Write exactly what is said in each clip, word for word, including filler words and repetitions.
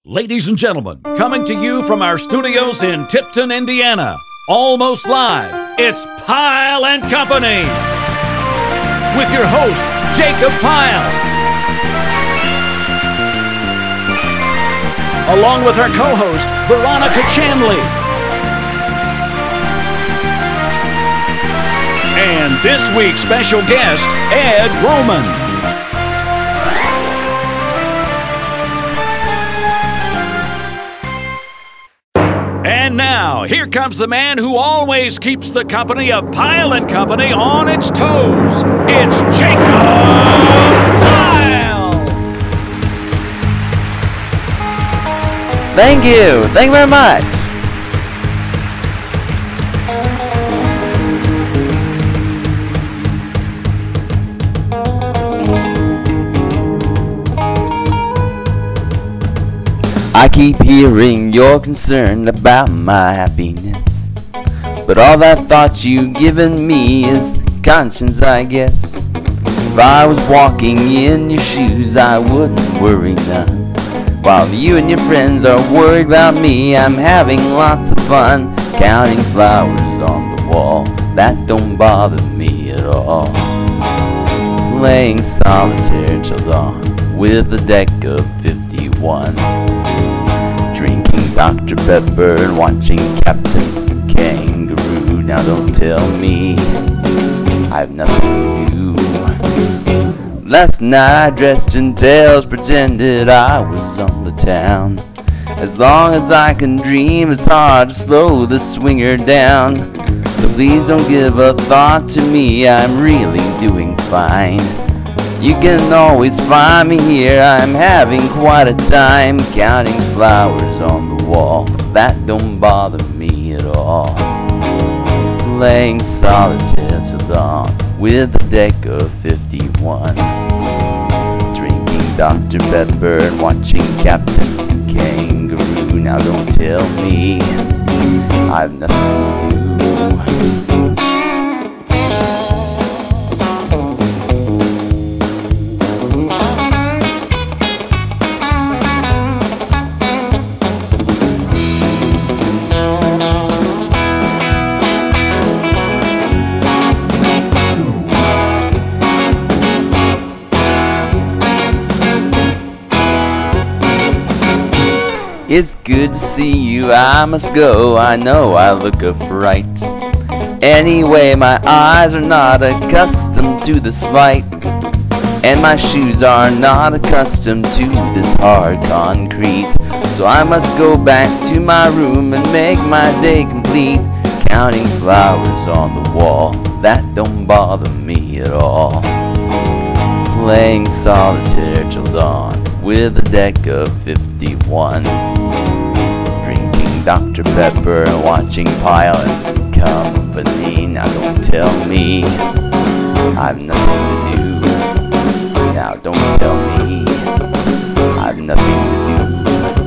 Ladies and gentlemen, coming to you from our studios in Tipton, Indiana, almost live, it's Pyle and Company. With your host, Jacob Pyle. Along with our co-host, Veronica Chamley. And this week's special guest, Ed Roman. And now, here comes the man who always keeps the company of Pyle and Company on its toes. It's Jacob Pyle! Thank you. Thank you very much. I keep hearing you're concerned about my happiness, but all that thought you've given me is conscience, I guess. If I was walking in your shoes, I wouldn't worry none. While you and your friends are worried about me, I'm having lots of fun counting flowers on the wall. That don't bother me at all. Playing solitaire till dawn with a deck of fifty-one. Drinking Doctor Pepper and watching Captain Kangaroo. Now don't tell me I've nothing to do. Last night I dressed in tails, pretended I was on the town. As long as I can dream, it's hard to slow the swinger down. So please don't give a thought to me, I'm really doing fine. You can always find me here, I'm having quite a time counting flowers on the wall. That don't bother me at all. Playing solitaire till dawn with a deck of fifty-one. Drinking Doctor Pepper and watching Captain Kangaroo. Now don't tell me I've nothing to do. It's good to see you, I must go, I know I look a fright. Anyway, my eyes are not accustomed to this fight, and my shoes are not accustomed to this hard concrete. So I must go back to my room and make my day complete. Counting flowers on the wall, that don't bother me at all. Playing solitaire till dawn with a deck of fifty-one. Drinking Doctor Pepper and watching Pyle and Company. Now don't tell me I've nothing to do. Now don't tell me I've nothing to do.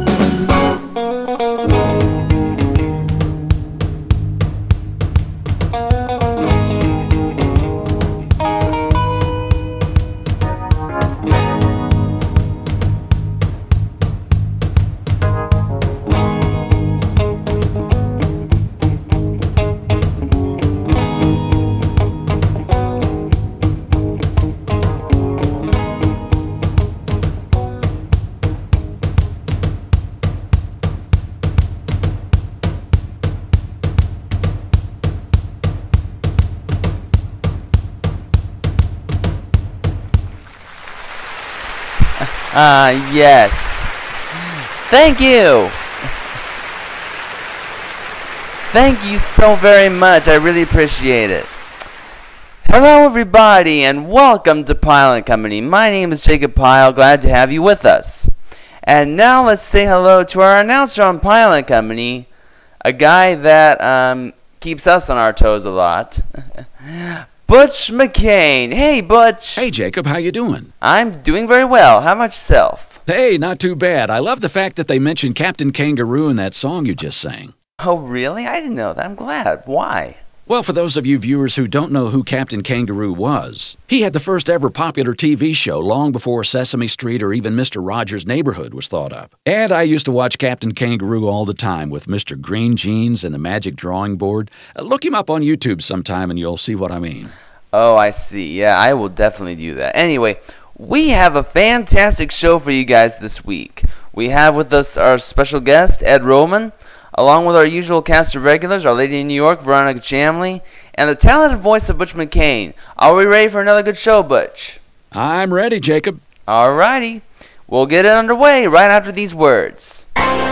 Ah, uh, yes. Thank you. Thank you so very much. I really appreciate it. Hello, everybody, and welcome to Pyle and Company. My name is Jacob Pyle. Glad to have you with us. And now let's say hello to our announcer on Pyle and Company, a guy that um, keeps us on our toes a lot. Butch McCain. Hey, Butch. Hey, Jacob, how you doing? I'm doing very well. How about yourself? Hey, not too bad. I love the fact that they mentioned Captain Kangaroo in that song you just sang. Oh, really? I didn't know that. I'm glad. Why? Well, for those of you viewers who don't know who Captain Kangaroo was, he had the first ever popular T V show long before Sesame Street or even Mister Rogers' Neighborhood was thought up. And I used to watch Captain Kangaroo all the time with Mister Green Jeans and the Magic Drawing Board. Uh, look him up on YouTube sometime and you'll see what I mean. Oh, I see. Yeah, I will definitely do that. Anyway, we have a fantastic show for you guys this week. We have with us our special guest, Ed Roman, along with our usual cast of regulars, Our Lady in New York, Veronica Chamley, and the talented voice of Butch McCain. Are we ready for another good show, Butch? I'm ready, Jacob. Alrighty. We'll get it underway right after these words.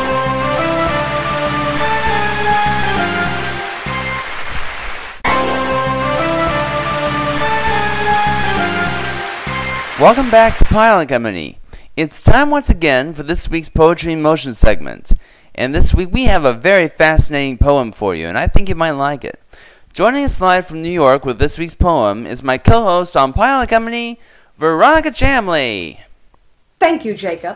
Welcome back to Pyle and Company. It's time once again for this week's Poetry in Motion segment. And this week we have a very fascinating poem for you, and I think you might like it. Joining us live from New York with this week's poem is my co-host on Pyle and Company, Veronica Chamley. Thank you, Jacob.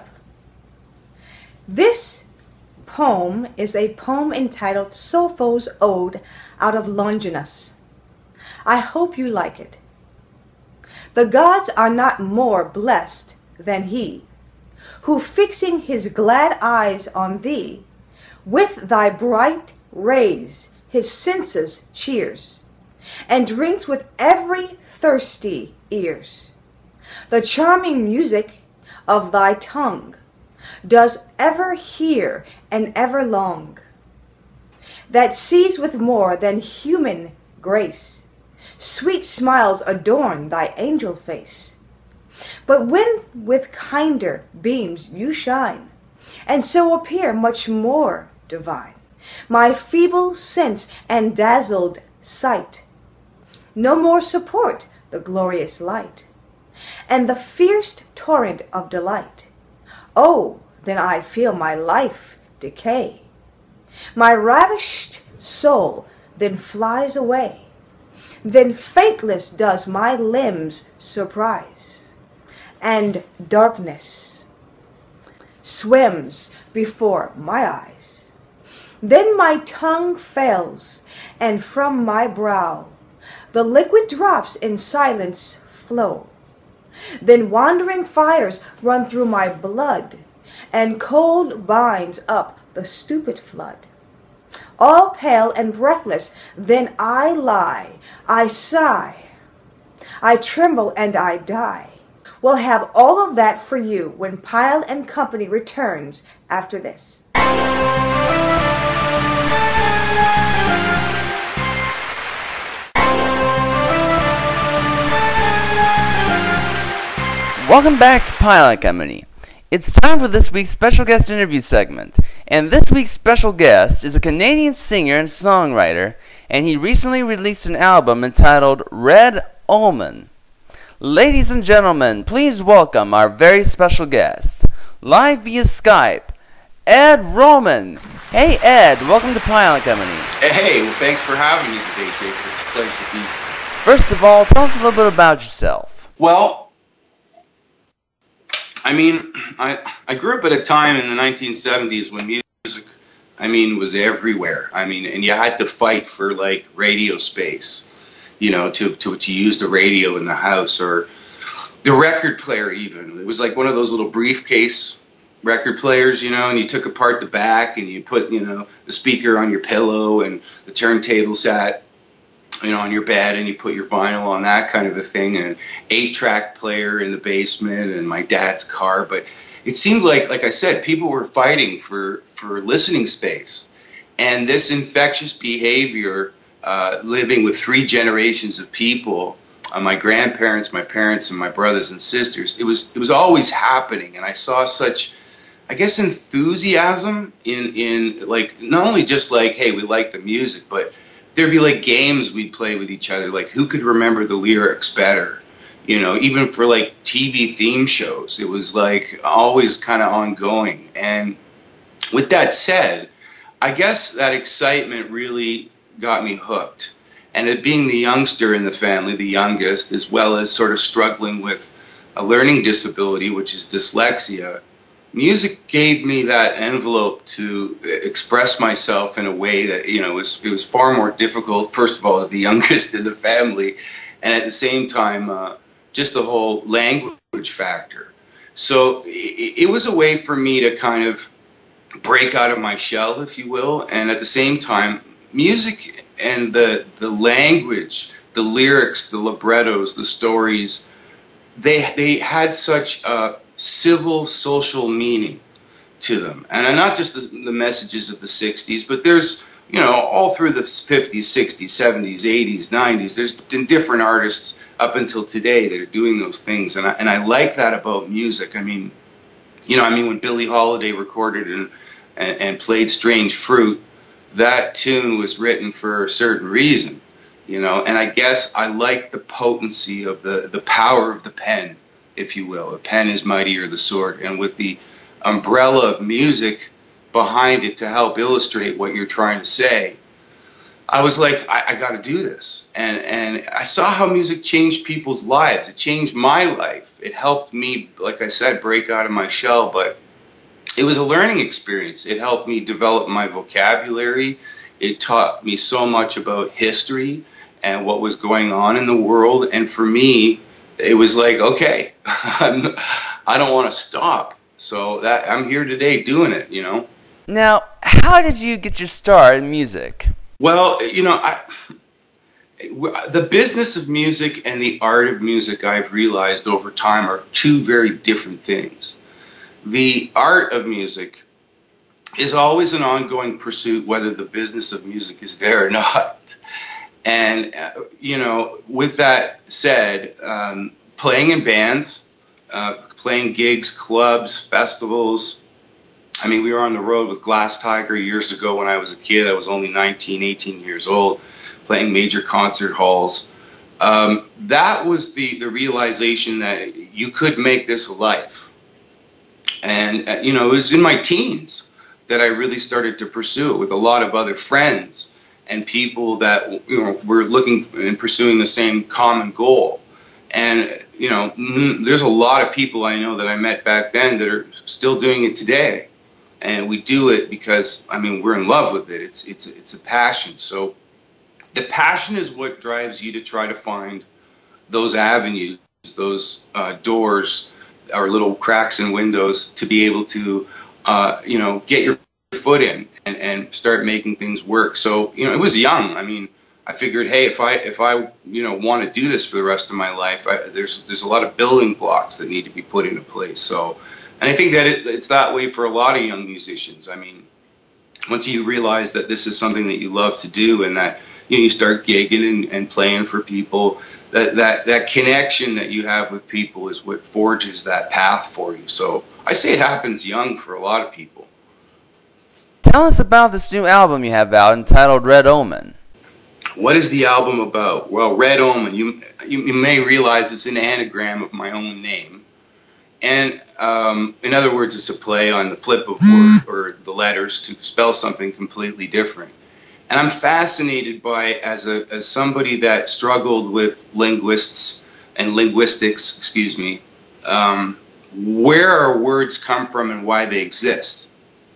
This poem is a poem entitled Sappho's Ode out of Longinus. I hope you like it. The gods are not more blessed than he, who fixing his glad eyes on thee, with thy bright rays his senses cheers, and drinks with every thirsty ears. The charming music of thy tongue does ever hear and ever long, that sees with more than human grace, sweet smiles adorn thy angel face. But when with kinder beams you shine, and so appear much more divine, my feeble sense and dazzled sight no more support the glorious light, and the fierce torrent of delight. Oh, then I feel my life decay, my ravished soul then flies away, then faithless does my limbs surprise, and darkness swims before my eyes. Then my tongue fails, and from my brow the liquid drops in silence flow. Then wandering fires run through my blood, and cold binds up the stupid flood. All pale and breathless, then I lie, I sigh, I tremble and I die. We'll have all of that for you when Pyle and Company returns after this. Welcome back to Pyle and Company. It's time for this week's special guest interview segment, and this week's special guest is a Canadian singer and songwriter, and he recently released an album entitled Red Omen. Ladies and gentlemen, please welcome our very special guest, live via Skype, Ed Roman. Hey Ed, welcome to Pyle and Company. Hey, well thanks for having me today, Jake. It's a pleasure to be here. First of all, tell us a little bit about yourself. Well, I mean, I I grew up at a time in the nineteen seventies when music, I mean, was everywhere. I mean, and you had to fight for like radio space, you know, to to to use the radio in the house or the record player even. It was like one of those little briefcase record players, you know, and you took apart the back and you put, you know, the speaker on your pillow and the turntable sat, you know, on your bed, and you put your vinyl on, that kind of a thing, and an eight-track player in the basement and my dad's car. But it seemed like, like I said, people were fighting for, for listening space. And this infectious behavior, uh, living with three generations of people, uh, my grandparents, my parents, and my brothers and sisters, it was, it was always happening. And I saw such, I guess, enthusiasm in, in like, not only just like, hey, we like the music, but there'd be like games we'd play with each other, like who could remember the lyrics better, you know, even for like T V theme shows. It was like always kind of ongoing. And with that said, I guess that excitement really got me hooked. And it being the youngster in the family, the youngest, as well as sort of struggling with a learning disability, which is dyslexia, music gave me that envelope to express myself in a way that, you know, it was, it was far more difficult, first of all, as the youngest in the family, and at the same time, uh, just the whole language factor. So it, it was a way for me to kind of break out of my shell, if you will, and at the same time, music and the the language, the lyrics, the librettos, the stories, they they had such a civil, social meaning to them. And not just the, the messages of the sixties, but there's, you know, all through the fifties, sixties, seventies, eighties, nineties, there's been different artists up until today that are doing those things. And I, and I like that about music. I mean, you know, I mean, when Billie Holiday recorded and, and, and played Strange Fruit, that tune was written for a certain reason, you know, and I guess I like the potency of the, the power of the pen, if you will. The pen is mightier than the sword, and with the umbrella of music behind it to help illustrate what you're trying to say, I was like, I, I got to do this. And, and I saw how music changed people's lives. It changed my life. It helped me, like I said, break out of my shell, but it was a learning experience. It helped me develop my vocabulary. It taught me so much about history and what was going on in the world. And for me, it was like, okay, I'm, I don't want to stop. So that I'm here today doing it, you know. Now, how did you get your start in music? Well, you know, I, the business of music and the art of music, I've realized over time, are two very different things. The art of music is always an ongoing pursuit, whether the business of music is there or not. And, uh, you know, with that said, um, playing in bands, uh, playing gigs, clubs, festivals. I mean, we were on the road with Glass Tiger years ago when I was a kid. I was only nineteen, eighteen years old, playing major concert halls. Um, that was the, the realization that you could make this a life. And, uh, you know, it was in my teens that I really started to pursue it with a lot of other friends and people that, you know, were looking and pursuing the same common goal. And, you know, there's a lot of people I know that I met back then that are still doing it today. And we do it because, I mean, we're in love with it. It's, it's, it's a passion. So the passion is what drives you to try to find those avenues, those uh, doors, or little cracks in windows to be able to, uh, you know, get your foot in and, and start making things work. So, you know, it was young. I mean, I figured, hey, if I, if I, you know, want to do this for the rest of my life, I, there's, there's a lot of building blocks that need to be put into place. So, and I think that it, it's that way for a lot of young musicians. I mean, once you realize that this is something that you love to do and that, you know, you start gigging and, and playing for people, that, that, that connection that you have with people is what forges that path for you. So I say it happens young for a lot of people. Tell us about this new album you have out entitled Red Omen. What is the album about? Well, Red Omen, you, you, you may realize it's an anagram of my own name. And um, in other words, it's a play on the flip of word or the letters to spell something completely different. And I'm fascinated by, as a as somebody that struggled with linguists and linguistics, excuse me, um, where our words come from and why they exist.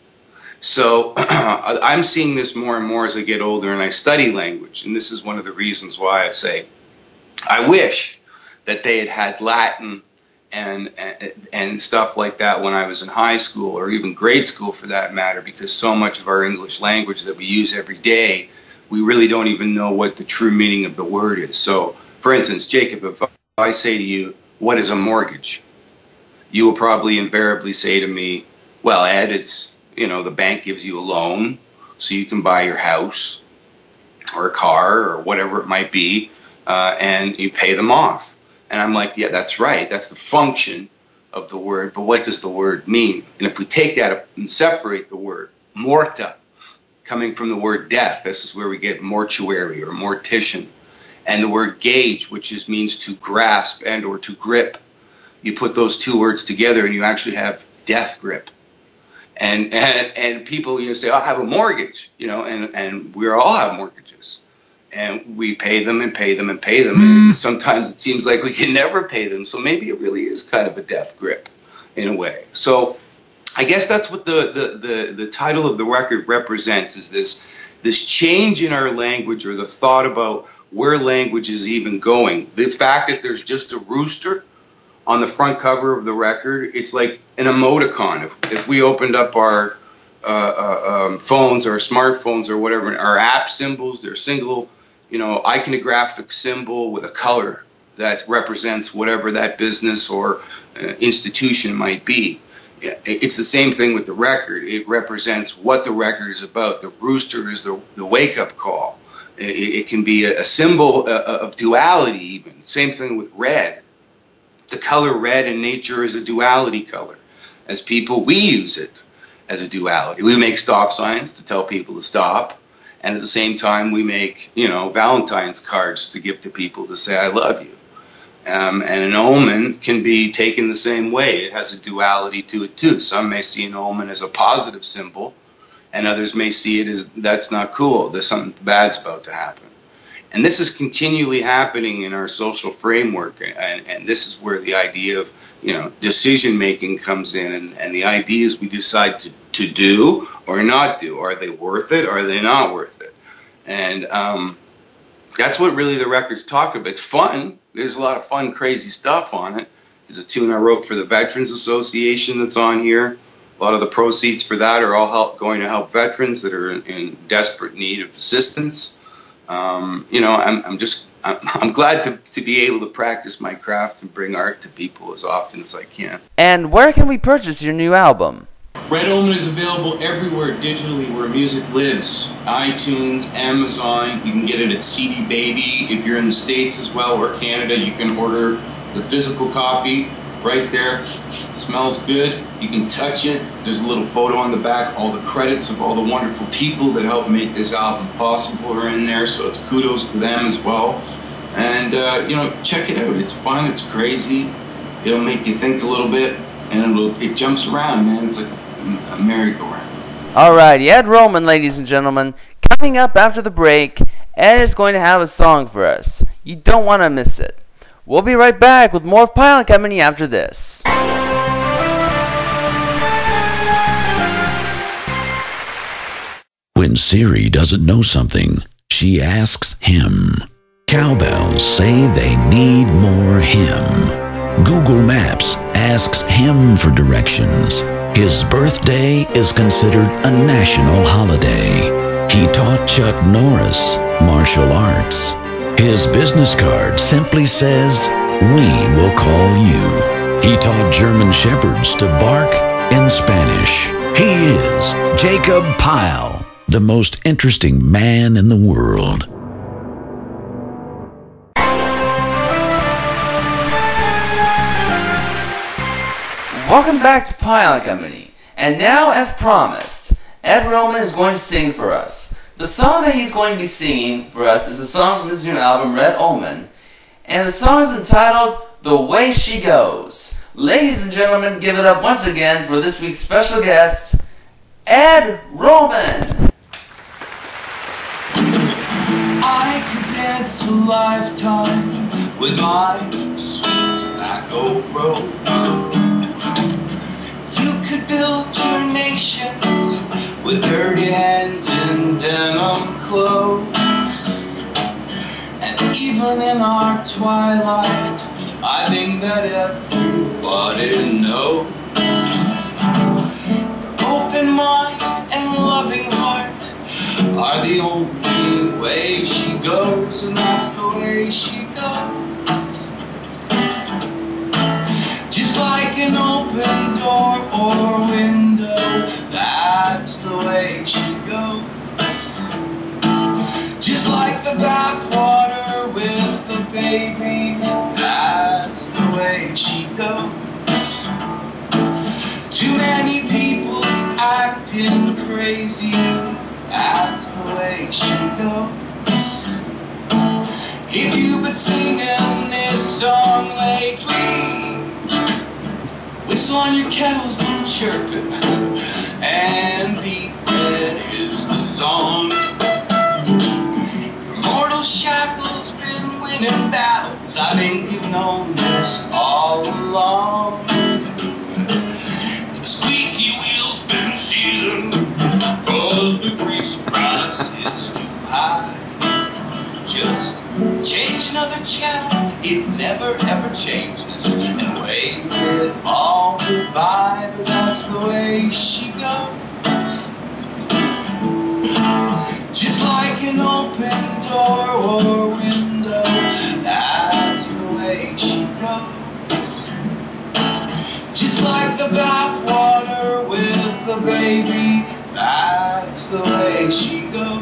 So I'm seeing this more and more as I get older and I study language. And this is one of the reasons why I say I wish that they had had Latin and, and, and stuff like that when I was in high school or even grade school for that matter, because so much of our English language that we use every day, we really don't even know what the true meaning of the word is. So, for instance, Jacob, if I say to you, what is a mortgage? You will probably invariably say to me, well, Ed, it's, you know, the bank gives you a loan so you can buy your house or a car or whatever it might be, uh, and you pay them off. And I'm like, yeah, that's right. That's the function of the word. But what does the word mean? And if we take that and separate the word, morta, coming from the word death, this is where we get mortuary or mortician. And the word gauge, which is means to grasp and or to grip. You put those two words together and you actually have death grip. And and, and people, you know, say, oh, I have a mortgage, you know, and, and we all have mortgages. And we pay them and pay them and pay them. And sometimes it seems like we can never pay them. So maybe it really is kind of a death grip in a way. So I guess that's what the, the, the, the title of the record represents, is this, this change in our language, or the thought about where language is even going. The fact that there's just a rooster on the front cover of the record, it's like an emoticon. If, if we opened up our uh, uh, um, phones or smartphones or whatever, our app symbols, they're single, you know, iconographic symbol with a color that represents whatever that business or uh, institution might be. It's the same thing with the record. It represents what the record is about. The rooster is the, the wake-up call. It, it can be a, a symbol of duality even. Same thing with red. The color red in nature is a duality color. As people, we use it as a duality. We make stop signs to tell people to stop, and at the same time we make, you know, Valentine's cards to give to people to say I love you. Um, and an omen can be taken the same way. It has a duality to it too. Some may see an omen as a positive symbol, and others may see it as that's not cool. There's something bad's about to happen. And this is continually happening in our social framework, and, and this is where the idea of, you know, decision making comes in, and, and the ideas we decide to, to do or not do. Are they worth it? Or are they not worth it? And um, that's what really the record's talking about. It's fun. There's a lot of fun, crazy stuff on it. There's a tune I wrote for the Veterans Association that's on here. A lot of the proceeds for that are all help, going to help veterans that are in, in desperate need of assistance. Um, you know, I'm, I'm just, I'm, I'm glad to, to be able to practice my craft and bring art to people as often as I can. And where can we purchase your new album? Red Omen is available everywhere digitally where music lives. iTunes, Amazon, you can get it at C D Baby. If you're in the States as well, or Canada, you can order the physical copy right there. It smells good. You can touch it. There's a little photo on the back. All the credits of all the wonderful people that helped make this album possible are in there, so it's kudos to them as well. And, uh, you know, check it out. It's fun. It's crazy. It'll make you think a little bit, and it'll, it jumps around, man. It's like a merry-go-round. Alrighty, Ed Roman, ladies and gentlemen. Coming up after the break, Ed is going to have a song for us. You don't want to miss it. We'll be right back with more of Pyle and Company after this. When Siri doesn't know something, she asks him. Cowbells say they need more him. Google Maps asks him for directions. His birthday is considered a national holiday. He taught Chuck Norris martial arts. His business card simply says, "We will call you." He taught German Shepherds to bark in Spanish. He is Jacob Pyle, the most interesting man in the world. Welcome back to Pyle and Company. And now, as promised, Ed Roman is going to sing for us. The song that he's going to be singing for us is a song from his new album, Red Omen. And the song is entitled, The Way She Goes. Ladies and gentlemen, give it up once again for this week's special guest, Ed Roman. I could dance a lifetime with my sweet tobacco road. You could build your nations with dirty hands and denim clothes. And even in our twilight, I think that everybody knows. Open mind and loving heart are the only way she goes, and that's the way she goes. Just like an open door or window, that's the way she goes. Just like the bathwater with the baby, that's the way she goes. Too many people acting crazy, that's the way she goes. If you've been singing this song lately, whistle on your kettles, been chirping, and the red is the song. Your mortal shackles been winning battles, I think you've known this all along. The squeaky wheel a channel, it never ever changes. And wave it all goodbye, but that's the way she goes. Just like an open door or window, that's the way she goes. Just like the bathwater with the baby, that's the way she goes.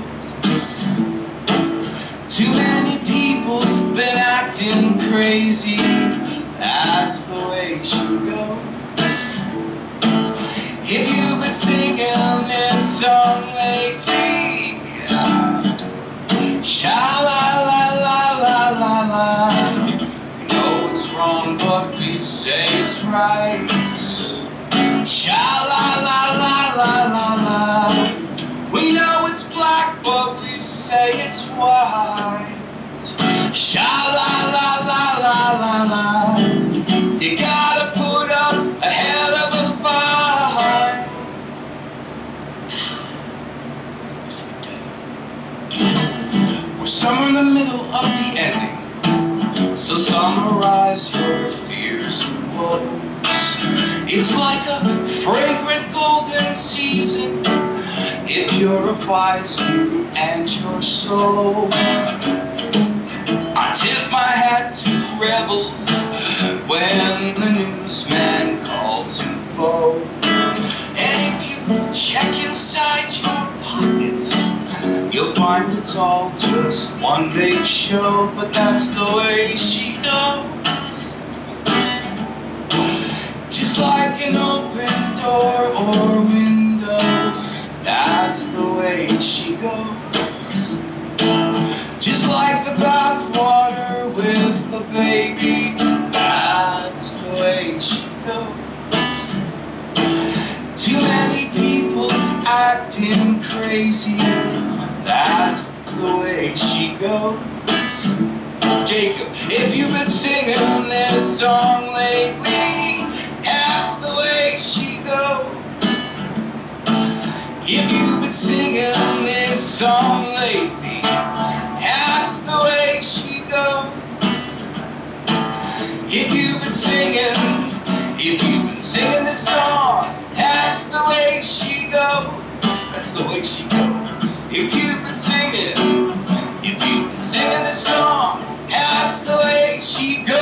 Too many people been acting crazy, that's the way she goes. If you've been singing this song lately, sha-la-la-la-la-la-la, you know it's wrong, but we say it's right. Sha-la-la-la-la-la-la, we know it's black, but we say it's white. Sha-la-la-la-la-la-la, you gotta put up a hell of a fight. We're somewhere in the middle of the ending, so summarize your fears and woes. It's like a fragrant golden season, it purifies you and your soul. I tip my hat to rebels when the newsman calls them foe. And if you check inside your pockets, you'll find it's all just one big show. But that's the way she goes. Just like an open door or window, that's the way she goes. Just like the bathwater with the baby, that's the way she goes. Too many people acting crazy, that's the way she goes. Jacob, if you've been singing this song lately, that's the way she goes. If you've been singing this song lately, that's the way she goes. If you've been singing, if you've been singing this song, that's the way she goes. That's the way she goes. If you've been singing, if you've been singing this song, that's the way she goes.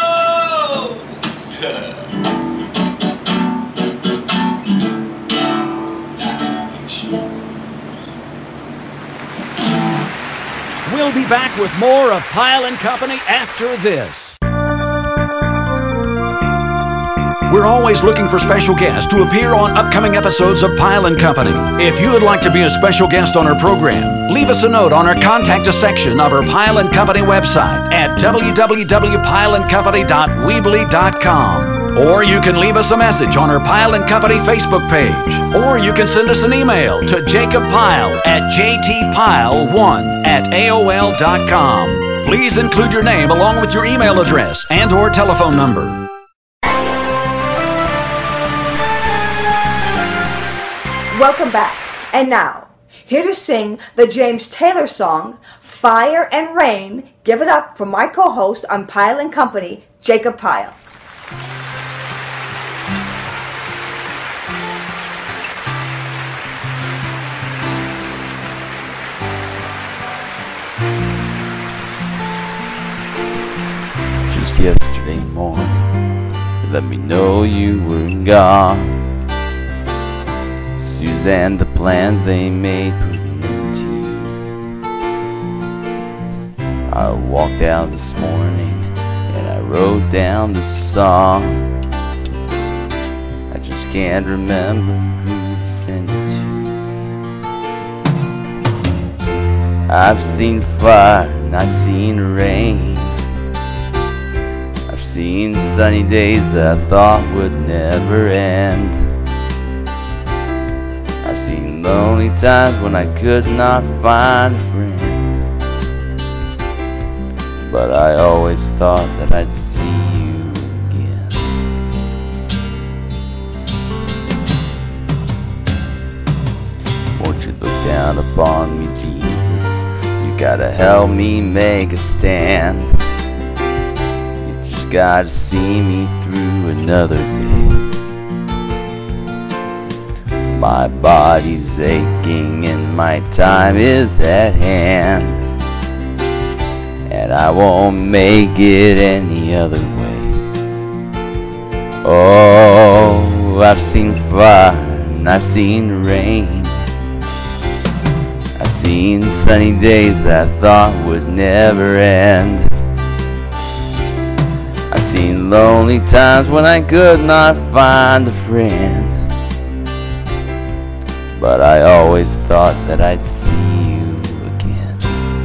We'll be back with more of Pyle and Company after this. We're always looking for special guests to appear on upcoming episodes of Pyle and Company. If you would like to be a special guest on our program, leave us a note on our Contact Us section of our Pyle and Company website at w w w dot pyle and company dot weebly dot com. Or you can leave us a message on our Pyle and Company Facebook page. Or you can send us an email to Jacob Pyle at j t pyle one at a o l dot com. Please include your name along with your email address and or telephone number. Welcome back. And now, here to sing the James Taylor song, Fire and Rain, give it up for my co-host on Pyle and Company, Jacob Pyle. Just yesterday morning, you let me know you were gone. Suzanne, the plans they made put an end to you. I walked out this morning and I wrote down the song. I just can't remember who to send it to. I've seen fire and I've seen rain. I've seen sunny days that I thought would never end. I've seen lonely times when I could not find a friend. But I always thought that I'd see you again. Won't you look down upon me, Jesus? You gotta help me make a stand. gotta see me through another day. My body's aching and my time is at hand, and I won't make it any other way. Oh, I've seen fire and I've seen rain. I've seen sunny days that I thought would never end. I've seen lonely times when I could not find a friend, but I always thought that I'd see you again.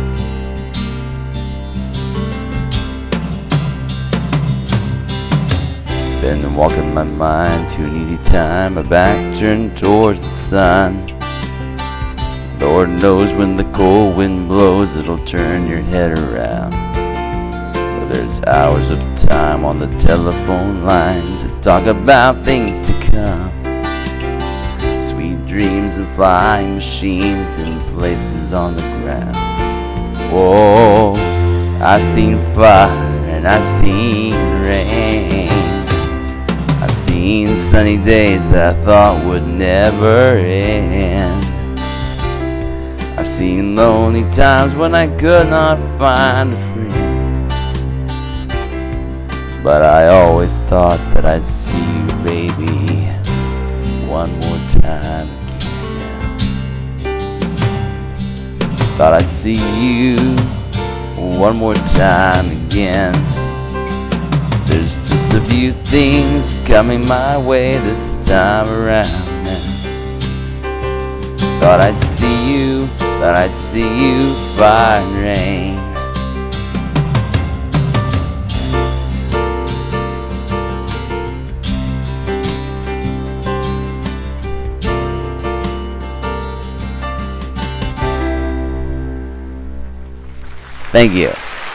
Been walking my mind to an easy time, my back turned towards the sun. Lord knows when the cold wind blows, it'll turn your head around. Well, there's hours of time on the telephone line to talk about things to come. Sweet dreams and flying machines and places on the ground. Whoa, I've seen fire and I've seen rain. I've seen sunny days that I thought would never end. I've seen lonely times when I could not find a friend, but I always thought that I'd see you, baby, one more time again. Thought I'd see you one more time again. There's just a few things coming my way this time around. Thought I'd see you, thought I'd see you, fire and rain. Thank you.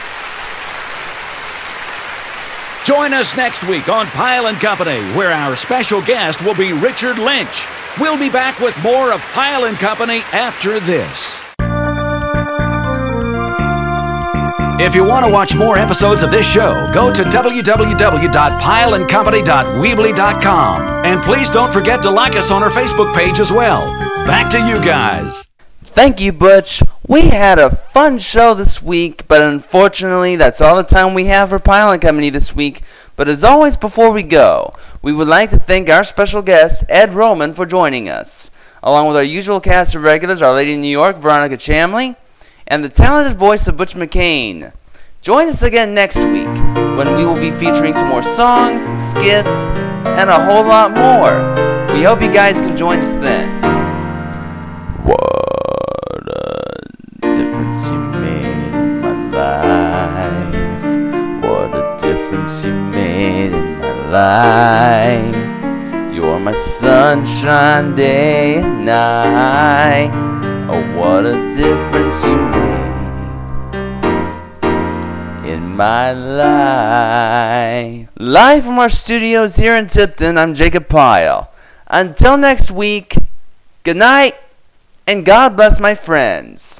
Join us next week on Pyle and Company, where our special guest will be Richard Lynch. We'll be back with more of Pyle and Company after this. If you want to watch more episodes of this show, go to w w w dot pyle and company dot weebly dot com. And please don't forget to like us on our Facebook page as well. Back to you guys. Thank you, Butch. We had a fun show this week, but unfortunately, that's all the time we have for Pyle and Company this week. But as always, before we go, we would like to thank our special guest, Ed Roman, for joining us, along with our usual cast of regulars, Our Lady in New York, Veronica Chamley, and the talented voice of Butch McCain. Join us again next week, when we will be featuring some more songs, skits, and a whole lot more. We hope you guys can join us then. What a difference you made in my life. What a difference you made in my life. You're my sunshine day and night. Oh, what a difference you made in my life. Live from our studios here in Tipton, I'm Jacob Pyle. Until next week, good night. And God bless my friends.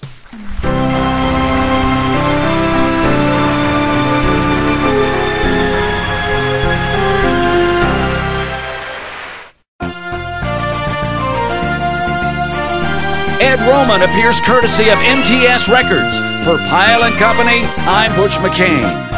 Ed Roman appears courtesy of M T S Records. For Pyle and Company, I'm Butch McCain.